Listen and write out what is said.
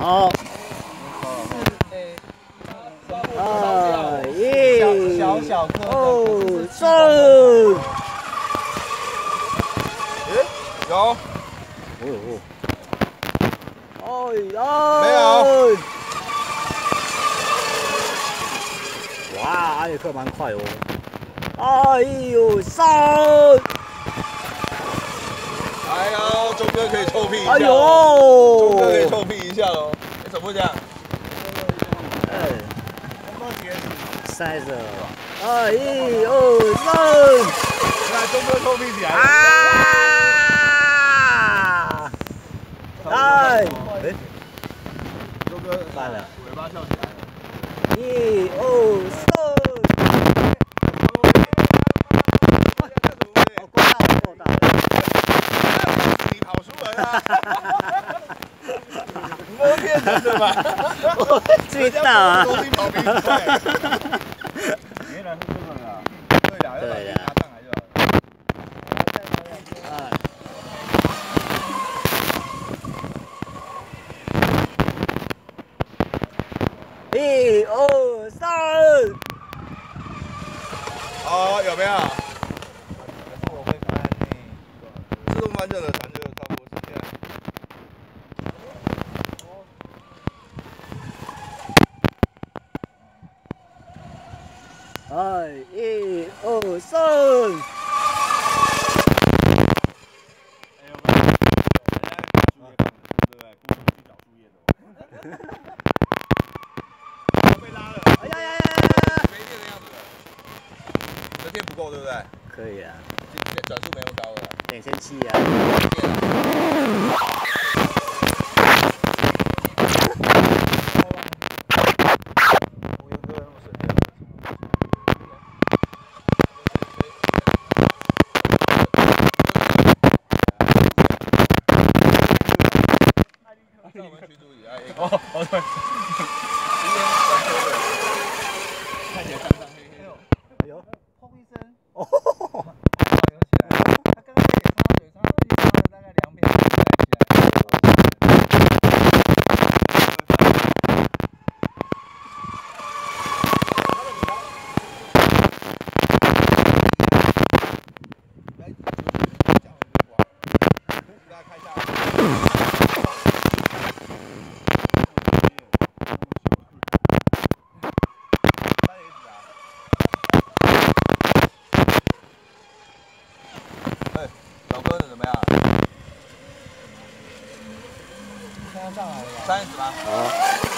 好。小颗的，送。 有。没有。 哇，阿列克蛮快哦。哎呦，上！ 哎呦，钟哥可以臭屁一下。 哎呦， 钟哥可以臭屁一下喽。怎么会这样？ 塞着。哎呦，上！ 来，钟哥臭屁起来了。 啊！哎， 钟哥翻了， 尾巴翘起来了。 1、2、3。够大。 你跑出来了。你们骗人的吧？ 最大啊！ 东西跑比你快。原来是这个呀。对的，要把它拿上来就好了。 1、2、3。 好，有没有？自动翻正的船就差不多时间。 1、2、3。 被拉了。 哎呀呀呀呀！ 没电的样子。你的电不够，对不对？ 可以啊。 转速没那么高了。 2700啊。 在我们群组里啊， 对。 看起来上上黑黑的。 哎呦， 砰一声， 哦， 有起来。他刚刚也插水，插了大概2秒，才起来。 大家看一下。哎，小哥的怎么样现在上来了吧 ？30吗？ 好。